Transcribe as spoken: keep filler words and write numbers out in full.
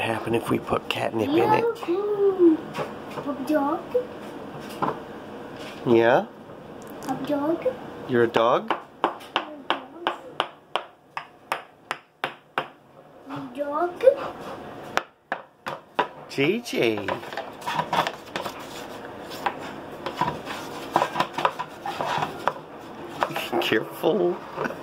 happen if we put catnip in Yeah, it? cool. A dog? Yeah? A dog? You're a dog? A dog? Gigi. Careful.